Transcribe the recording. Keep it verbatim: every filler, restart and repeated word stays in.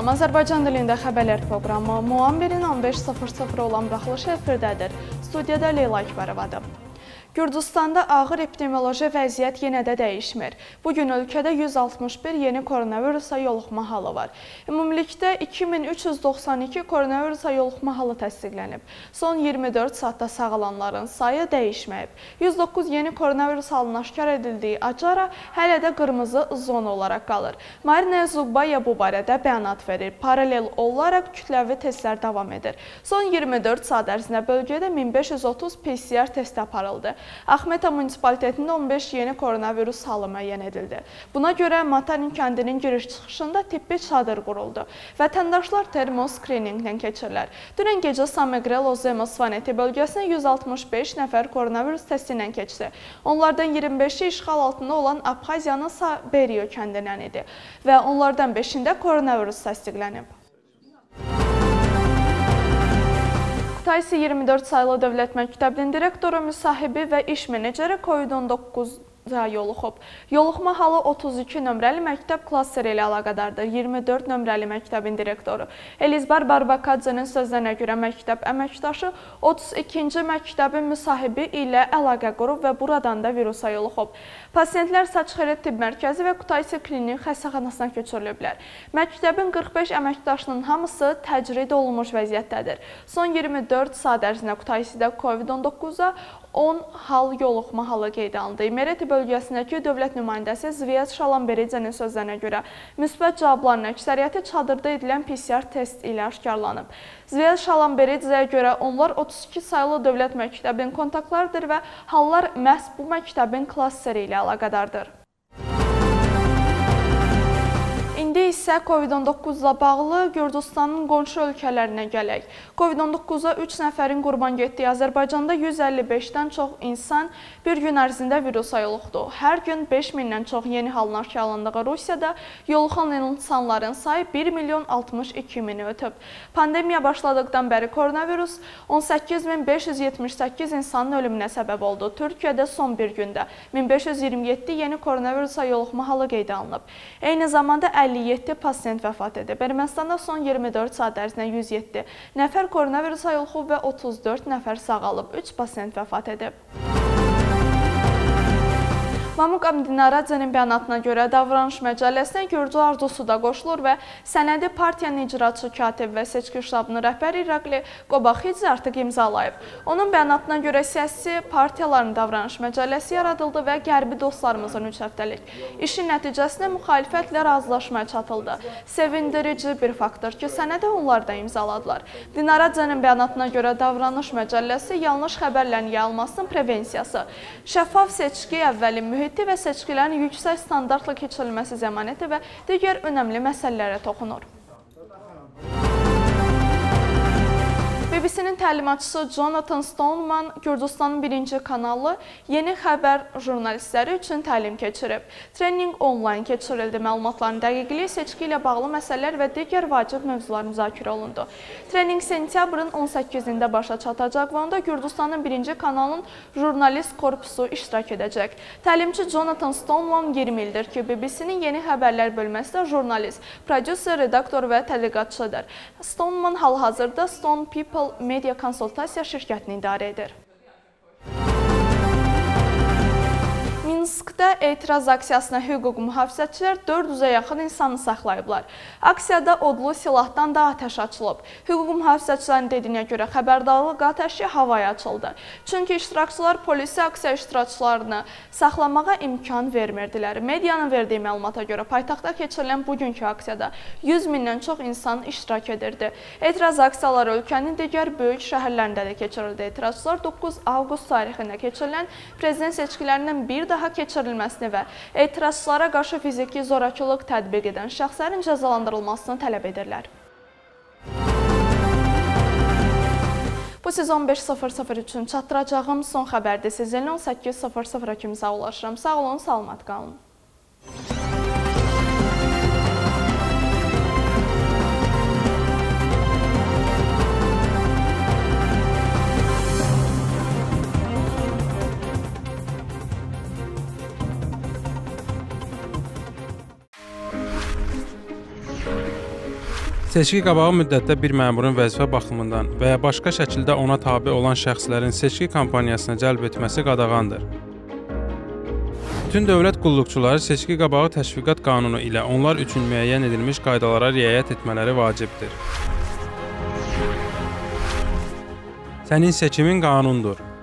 Salam, Azərbaycan dilində xəbərlər proqramı Muambirin on beş sıfır sıfır olan buraxılışı efirdədir. Studiyada Leyla Akbarovadır. Gürcüstanda ağır epidemioloji vəziyyət yenə də dəyişmir. Bugün ölkədə yüz altmış bir yeni koronavirusa yoluxma halı var. Ümumilikdə iki min üç yüz doxsan iki koronavirusa yoluxma halı təsdiqlənib. Son iyirmi dörd saatda sağalanların sayı dəyişməyib. yüz doqquz yeni koronavirus halının aşkar edildiyi Acara hələ də qırmızı zona olaraq qalır. Marina Zubbaya bu barədə bəyanat verir. Paralel olaraq kütləvi testlər davam edir. Son iyirmi dörd saat ərzində bölgədə min beş yüz otuz P C R test aparıldı. Axmeta munisipaलिtetində on beş yeni koronavirus halı müəyyən edildi. Buna görə Matanin kəndinin giriş-çıxışında tibbi çadır quruldu. Vətəndaşlar termoskrininqdən keçirlər. Dünən gecə Samegrelo-Zemosvaneti bölgəsinə yüz altmış beş nəfər koronavirus testindən keçdi. Onlardan iyirmi beşi işğal altında olan Abxaziyanın Saberiyo kəndindən idi və onlardan beşində koronavirus təsdiqlənib. Kutaisi iyirmi dörd sayılı Dövlət Məktəbinin direktoru, müsahibi və iş meneceri COVID on doqquz yoluxub. Yoluxma halı otuz iki nömrəli məktəb klasseri ilə əlaqədardır. iyirmi dörd nömrəli məktəbin direktoru Elizbar Barbakadzinin sözlərinə görə məktəb əməkdaşı otuz ikinci məktəbin müsahibi ilə əlaqə qurub və buradan da virusa yoluxub. Pasiyentlər Saçxeret Tibb Mərkəzi və Kutaisi Klinik xəstəxanasına köçürülüblər. Məktəbin qırx beş əməkdaşının hamısı təcrid olunmuş vəziyyətdədir. Son iyirmi dörd saat ərzində Kutaisidə COVID on doqquza on hal yoluxma halı qeydə alındı. İmereti bölgəsindəki dövlət nümayəndəsi Zviyaz Şalamberidzenin sözlərinə görə müsbət cavabların əksəriyyəti çadırda edilən P C R test ilə aşkarlanıb. Zviyaz Şalamberidzəyə görə onlar otuz iki sayılı dövlət məktəbinin kontaktlarıdır və hallar məhz bu məktəbin klasseri ilə əlaqədardır. İndi isə COVID on doqquzla bağlı Gürcüstanın qonşu ölkələrinə gələk. COVID on doqquza üç nəfərin qurban getdiyi Azərbaycanda yüz əlli beşdən çox insan bir gün ərzində virusa yoluxdu. Hər gün beş mindən çox yeni halın aşkarlandığı Rusiyada yoluxan insanların sayı bir milyon altmış iki mini ötüb. Pandemiya başladıqdan bəri koronavirus on səkkiz min beş yüz yetmiş səkkiz insanın ölümünə səbəb oldu. Türkiyədə son bir gündə min beş yüz iyirmi yeddi yeni koronavirusa yoluxma halı qeydə alınıb. Eyni zamanda əlli yeddi pasiyent vəfat edib. Ermənistanda son iyirmi dörd saat ərzində yüz yeddi nəfər koronavirusa yoluxub və otuz dörd nəfər sağalıb, üç pasiyent vəfat edib. Mamuk Amdinaradzenin bəyanatına görə Davranış məcəlləsinə Gürcü arzusu da qoşulur və sənədi partiyanın icraçı katib və seçki ştabının rəhbəri İraqli Qobaxidze artıq imzalayıb. Onun bəyanatına görə siyasi partiyaların davranış məcəlləsi yaradıldı və qərbi dostlarımızın üç həftəlik işin nəticəsində müxalifətlə razılaşmaya çatıldı. Sevindirici bir faktor ki, sənədi onlar da imzaladılar. Dinaradzenin bəyanatına görə davranış məcəlləsi yanlış xəbərlərin yayılmasının prevensiyası, şəffaf seçki əvvəli mühüm və seçkilərin yüksək standartla keçirilməsi zəmanəti və digər önəmli məsələlərə toxunur. B B C-nin təlimatçısı Jonathan Stoneman Gürcüstanın birinci kanalı yeni xəbər jurnalistləri üçün təlim keçirib. Trening onlayn keçirildi. Məlumatların dəqiqliyi, seçki ilə bağlı məsələlər və digər vacib mövzular müzakirə olundu. Trening sentyabrın on səkkizində başa çatacaq və onda Gürcüstanın birinci kanalının jurnalist korpusu iştirak edəcək. Təlimçi Jonathan Stoneman iyirmi ildir ki, B B C-nin yeni xəbərlər bölməsində jurnalist, prodüser, redaktor və tədqiqatçıdır. Stoneman hal-hazırda Stone People Media konsultasiya şirkətini idarə edir. Minskdə etiraz aksiyasına hüquq mühafizəçilər dörd yüzə yaxın insanı saxlayıblar. Aksiyada odlu silahdan da atəş açılıb. Hüquq mühafizəçilərin dediyinə görə xəbərdarlıq atəşi havaya açıldı. Çünki iştirakçılar polisi aksiya iştirakçılarını saxlamağa imkan vermirdilər. Medianın verdiyi məlumata görə paytaxtda keçirilən bugünkü aksiyada yüz mindən çox insan iştirak edirdi. Etiraz aksiyaları ölkənin digər böyük şəhərlərində də keçirildi. Etirazçılar doqquz avqust tarixində keçirilən prezident seçkilərindən bir daha keçirilməsini və etirazçılara qarşı fiziki zorakılıq tətbiq edən şəxslərin cəzalandırılmasını tələb edirlər. Bu siz on beş sıfır sıfır üçün çatdıracağım son xəbərdir. Sizinlə on səkkiz sıfır sıfıra kimi sağollaşıram. Sağ olun, salamat qalın. Seçki qabağı müddətdə bir məmurun vəzifə baxımından və ya başqa şəkildə ona tabe olan şəxslərin seçki kampaniyasına cəlb etməsi qadağandır. Bütün dövlət qulluqçuları seçki qabağı təşviqat qanunu ilə onlar üçün müəyyən edilmiş qaydalara riayət etmələri vacibdir. Sənin seçimin qanundur.